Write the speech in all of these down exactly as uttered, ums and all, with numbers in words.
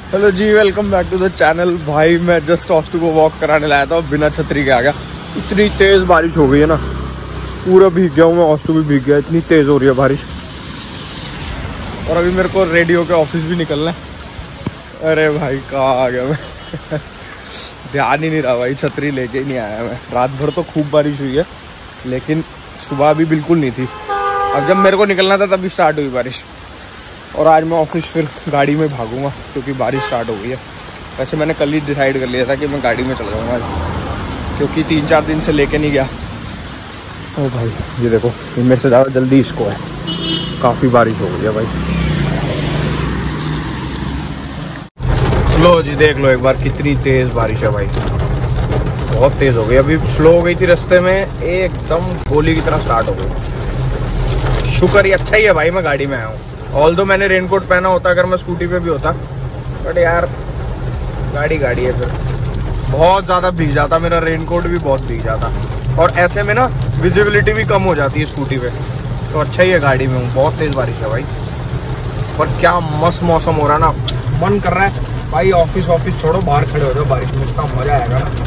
Hello ji, welcome back to the channel. भाई मैं just ऑस्टू को वॉक कराने लाया था, बिना छतरी के आ गया। इतनी तेज बारिश हो गई है ना, पूरा भीग गया हूँ मैं, ऑस्टू भी भीग गया, इतनी तेज हो रही है बारिश। और अभी मेरे को रेडियो के ऑफिस भी निकलना है। अरे भाई कहाँ आ गया मैं ध्यान ही नहीं रहा भाई, छतरी लेके ही नहीं आया मैं। रात भर तो खूब बारिश हुई है, लेकिन सुबह भी बिल्कुल नहीं थी। अब जब मेरे को निकलना था तभी स्टार्ट हुई बारिश। और आज मैं ऑफिस फिर गाड़ी में भागूंगा क्योंकि बारिश स्टार्ट हो गई है। वैसे मैंने कल ही डिसाइड कर लिया था कि मैं गाड़ी में चल जाऊँगा आज, क्योंकि तीन चार दिन से लेके नहीं गया। ओ भाई ये देखो, इनमें से ज़्यादा जल्दी इसको है, काफ़ी बारिश हो गई है भाई। लो जी देख लो एक बार, कितनी तेज़ बारिश है भाई, बहुत तेज़ हो गई। अभी स्लो हो गई थी रास्ते में, एकदम गोली की तरह स्टार्ट हो गई। शुक्र ही अच्छा ही है भाई मैं गाड़ी में आया हूँ। ऑल दो मैंने रेनकोट पहना होता अगर मैं स्कूटी पे भी होता, बट यार गाड़ी गाड़ी है, फिर बहुत ज़्यादा भीग जाता, मेरा रेनकोट भी बहुत भीग जाता। और ऐसे में ना विजिबिलिटी भी कम हो जाती है स्कूटी पे, तो अच्छा ही है गाड़ी में हूँ। बहुत तेज़ बारिश है भाई, पर क्या मस्त मौसम हो रहा है ना, मन कर रहा है भाई ऑफिस ऑफिस छोड़ो, बाहर खड़े हो जाओ बारिश में, इसका मजा आएगा ना।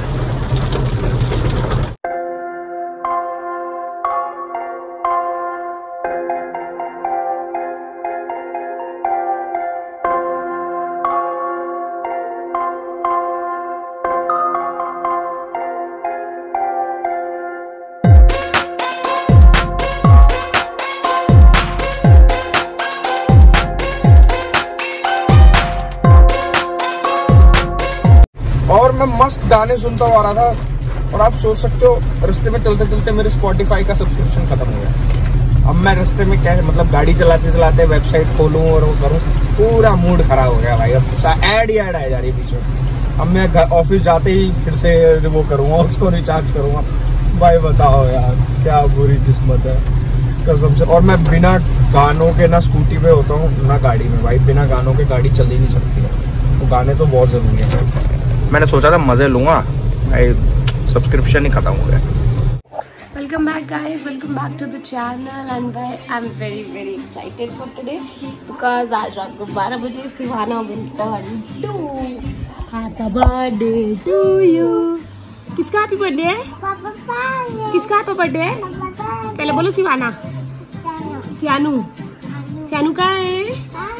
और मैं मस्त गाने सुनता हुआ आ रहा था, और आप सोच सकते हो रास्ते में चलते चलते मेरे स्पॉटिफाई का सब्सक्रिप्शन खत्म हो गया। अब मैं रास्ते में क्या मतलब गाड़ी चलाते चलाते वेबसाइट खोलूं और वो करूं, पूरा मूड खराब हो गया भाई। अब ऐड ही ऐड आ जा रही है पीछे। अब मैं ऑफिस जाते ही फिर से वो करूंगा, उसको रिचार्ज करूंगा। भाई बताओ यार क्या बुरी किस्मत है कसम से। और मैं बिना गानों के ना स्कूटी पे होता हूँ ना गाड़ी में भाई, बिना गानों के गाड़ी चल ही नहीं सकती है, तो गाने तो बहुत जरूरी है भाई। मैंने सोचा था मजे लूंगा, सब्सक्रिप्शन ही खत्म हो गया। Welcome back guys, welcome back to the channel and I am very very excited for today because आज रात को बारह बजे Shivana will turn two. Happy birthday to you. किसका हैप्पी बर्थडे है? किसका हैप्पी बर्थडे है? पहले बोलो शिवाना। सियानू। सियानू का है।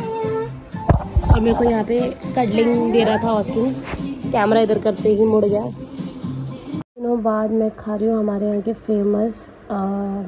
और मेरे को यहाँ पे कडलिंग दे रहा था ऑस्टिन, कैमरा इधर करते ही मुड़ गया। दिनों बाद मैं खा रही हूँ हमारे यहाँ के फेमस आ,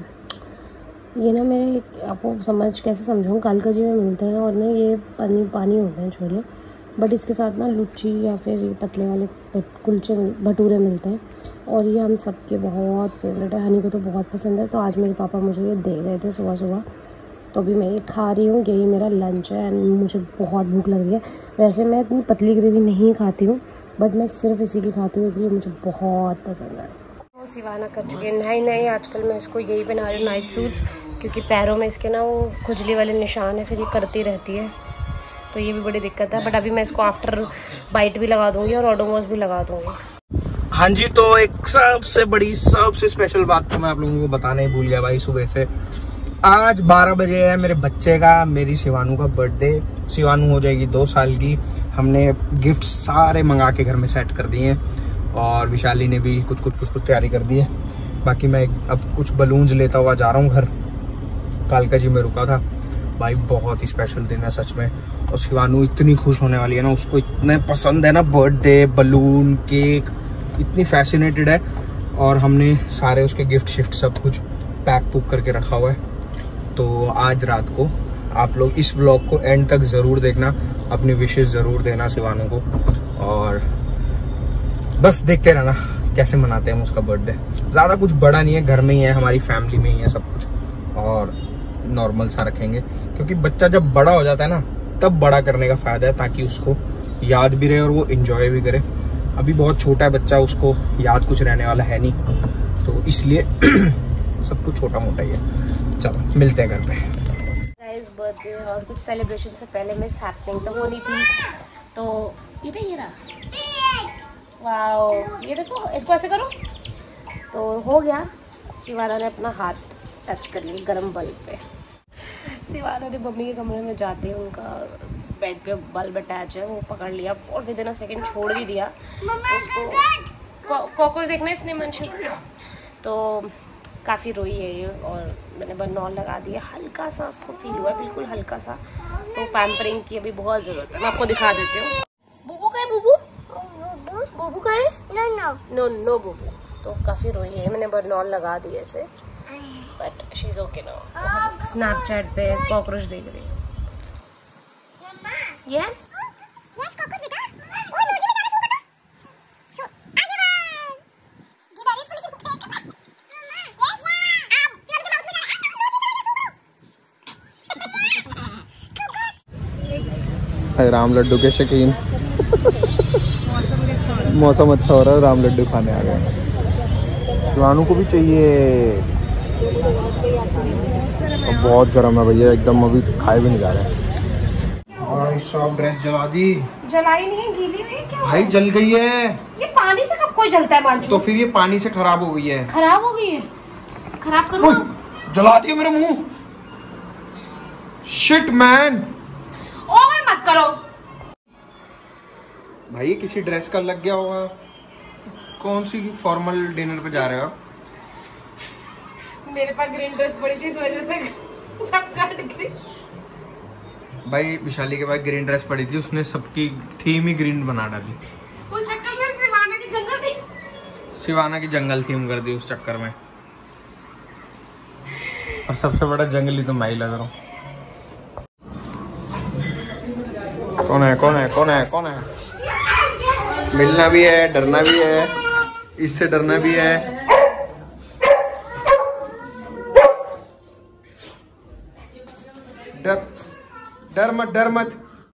ये ना मेरे आपको समझ कैसे समझाऊँ, कालका जी में मिलते हैं और ना ये पानी पानी होते हैं छोले, बट इसके साथ ना लुच्ची या फिर ये पतले वाले कुलचे भटूरे मिलते हैं, और ये हम सबके बहुत फेवरेट है। हनी को तो बहुत पसंद है, तो आज मेरे पापा मुझे ये दे रहे थे सुबह सुबह, तो अभी मैं ये खा रही हूँ। यही मेरा लंच है एंड मुझे बहुत भूख लग रही है। वैसे मैं इतनी पतली ग्रेवी नहीं खाती हूँ, बट मैं सिर्फ इसी की खाती हूँ क्योंकि ये मुझे बहुत पसंद है। वो शिवाना कर चुके हैं नहीं नहीं आजकल मैं इसको यही पहना रही हूँ नाइट सूट्स, क्योंकि पैरों में इसके ना वो खुजली वाले निशान है, फिर ये करती रहती है, तो ये भी बड़ी दिक्कत है। बट अभी मैं इसको आफ्टर बाइट भी लगा दूंगी और ओडोमॉस भी लगा दूंगी। हाँ जी, तो एक सबसे बड़ी सबसे स्पेशल बात तो मैं आप लोगों को बताना ही भूल गया भाई। सुबह से आज बारह बजे है मेरे बच्चे का, मेरी शिवानू का बर्थडे। शिवानू हो जाएगी दो साल की। हमने गिफ्ट सारे मंगा के घर में सेट कर दिए हैं, और विशाली ने भी कुछ कुछ कुछ कुछ तैयारी कर दी है। बाकी मैं अब कुछ बलून्स लेता हुआ जा रहा हूँ घर। कालका जी में रुका था भाई, बहुत ही स्पेशल दिन है सच में। और शिवानू इतनी खुश होने वाली है ना, उसको इतने पसंद है ना बर्थडे, बलून, केक, इतनी फैसिनेटेड है। और हमने सारे उसके गिफ्ट शिफ्ट सब कुछ पैक पुक करके रखा हुआ है। तो आज रात को आप लोग इस व्लॉग को एंड तक ज़रूर देखना, अपनी विशेष ज़रूर देना शिवानू को, और बस देखते रहना कैसे मनाते हैं हम उसका बर्थडे। ज़्यादा कुछ बड़ा नहीं है, घर में ही है, हमारी फैमिली में ही है सब कुछ, और नॉर्मल सा रखेंगे, क्योंकि बच्चा जब बड़ा हो जाता है ना तब बड़ा करने का फ़ायदा है, ताकि उसको याद भी रहे और वो इन्जॉय भी करे। अभी बहुत छोटा है बच्चा, उसको याद कुछ रहने वाला है नहीं, तो इसलिए सब कुछ छोटा मोटा ही है। चलो मिलते हैं घर पे। गाइस बर्थडे और कुछ सेलिब्रेशन से पहले मिस हैपनिंग तो होनी थी, तो ये ना ये रहा, वाओ ये देखो, इसको ऐसे करो तो हो गया। शिवाना ने अपना हाथ टच कर लिया गर्म बल्ब पे। शिवाना ने मम्मी के कमरे में जाते हैं उनका बेड पे बल्ब अटैच है वो पकड़ लिया और विद इन अ सेकेंड छोड़ भी दिया। उसको कॉकरोच देखना इसने मंशु, तो काफ़ी रोई है ये और मैंने बर्नॉल लगा दिया। हल्का सा उसको फील हुआ, बिल्कुल हल्का सा, तो पैम्परिंग की अभी बहुत ज़रूरत है। मैं आपको दिखा देती हूँ। बूबू का है? बूबू बूबू का है? नो नो नो नो बूबू। तो काफ़ी रोई है, मैंने बर्नॉल लगा दिया इसे, but she is okay now. Snapchat पे कॉकरोच देख रही है। यस राम लड्डू के शौकीन। मौसम अच्छा हो रहा है, राम लड्डू खाने आ गए। शिवानू को भी चाहिए। बहुत गर्म है भैया एकदम, अभी खाए भी नहीं जा रहे। भाई सब ड्रेस जला दी। जलाई नहीं है, गीली हुई है क्या? भाई जल गई है। ये पानी से कब कोई जलता है मांझू? तो फिर ये पानी से खराब हो गई है। खराब हो गई है? खराब करो। जला दिया मेरा मुंह। शिट मैन, ओवर मत करो भाई। किसी ड्रेस का लग गया होगा। कौन सी फॉर्मल डिनर पे जा रहे हो? मेरे पास ग्रीन ड्रेस पड़ी थी इस वजह से सब कट गई। भाई विशाली के पास ग्रीन ड्रेस पड़ी थी, उसने सबकी थीम ही ग्रीन बना डाली। उस चक्कर में सिवाना की जंगल थी, सिवाना की जंगल थीम कर दी उस चक्कर में। और सबसे बड़ा जंगली तो मैं ही लग रहा हूँ। कौन है कौन है कौन है कौन है? मिलना भी है, डरना भी है, इससे डरना भी है। डर डर मत डर मत।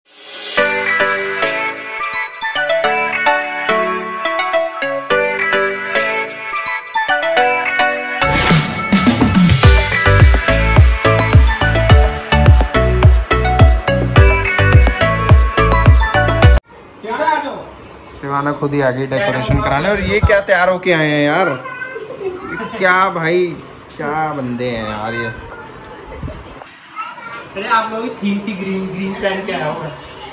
शिवाना खुद ही आ गई डेकोरेशन कराने। और ये क्या तैयार होके आए हैं यार? क्या भाई, क्या बंदे हैं यार ये। अरे आप लोगों की थीम थी ग्रीन, ग्रीन पहन के आया होगा।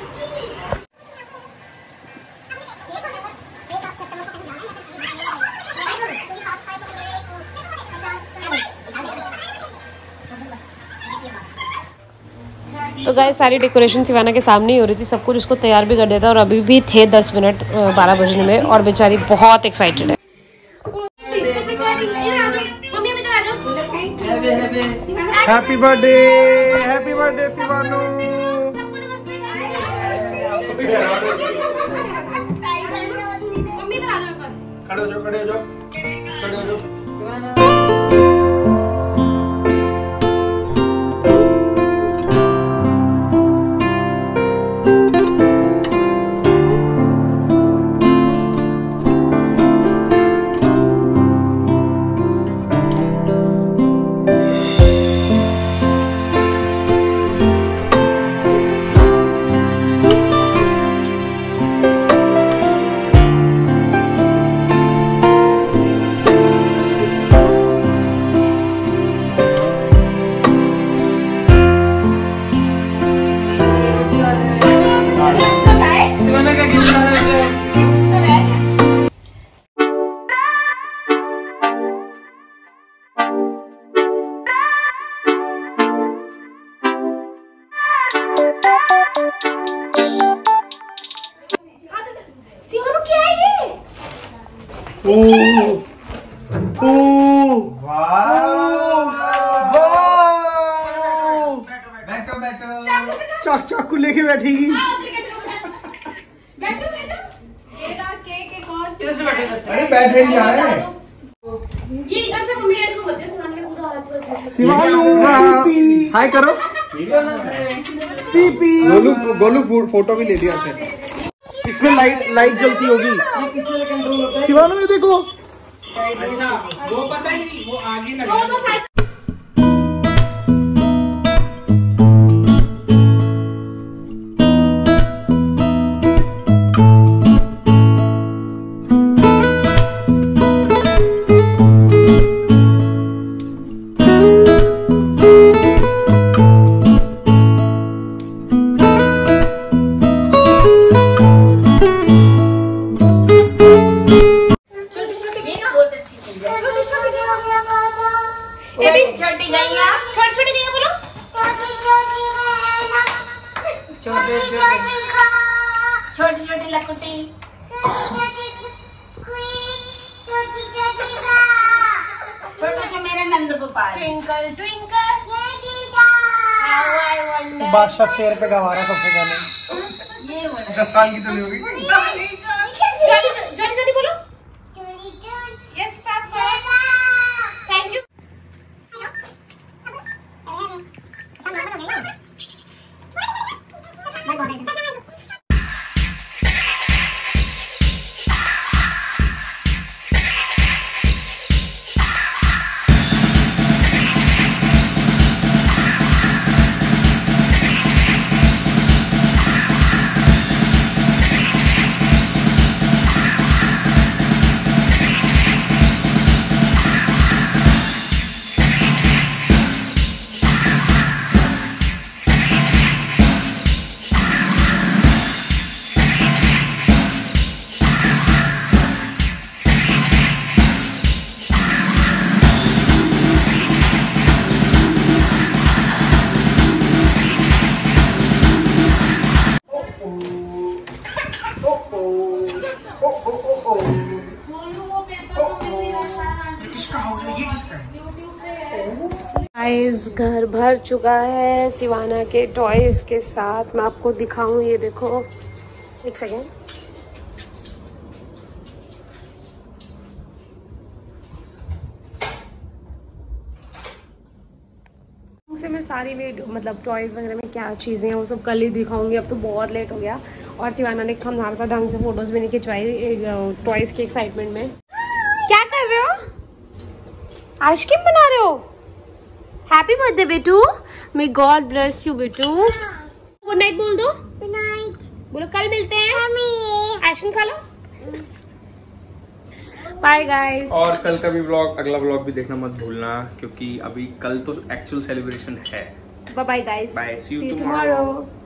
तो गाइस सारी डेकोरेशन सिवाना के सामने ही हो रही थी, सब कुछ उसको तैयार भी कर देता और अभी भी थे दस मिनट बारह बजने में और बेचारी बहुत एक्साइटेड है। Happy birthday, happy birthday Shivanu. खड़े हो जाओ, खड़े हो जाओ, खड़े हो जाओ। चाकू लेके बैठेगी। बैठो बैठो। ये ना केक एक और कैसे बैठे? अरे बैठे नहीं जा रहे हैं। ये इधर से मम्मी डैडी को बोलते हैं, सामने पूरा हाथ। शिवानू हाय करो। पीपी। गोलू गोलू फोटो भी ले लिया से। इसमें लाइट लाइट जलती होगी। पीछे से कंट्रोल होता है। शिवानू ये देखो। अच्छा वो पता नहीं, वो आगे लगा। छोटे छोटे छोटी छोटी लकुटी। छोटे से मेरे Nand Gopal. Twinkle twinkle how I wonder. बादशाह शेर पे गवा रहा सबसे पहले। ये दस साल की तो नहीं होगी। जल्दी जल्दी बोलो। Yes papa. Thank you. Guys घर भर चुका है सिवाना के टॉयज के साथ। मैं आपको दिखाऊं, ये देखो, एक सेकेंड। से मैं सारी वीडियो मतलब टॉयज वगैरह में क्या चीजें हैं वो सब कल ही दिखाऊंगी। अब तो बहुत लेट हो गया और सिवाना ने हमारे साथ ढंग से फोटोज भी नहीं खिंचवाई टॉयज के एक्साइटमेंट में। क्या कर रहे हो? आइसक्रीम बना रहे हो? हैप्पी बर्थडे बेटू। मे गॉड ब्लेस यू बेटू। गुड नाइट बोल दो। गुड नाइट बोलो। कल मिलते हैं। आइसक्रीम खा लो। Bye guys. और कल का भी व्लॉग, अगला व्लॉग भी देखना मत भूलना क्योंकि अभी कल तो एक्चुअल सेलिब्रेशन है। Bye bye guys. Bye, see you tomorrow.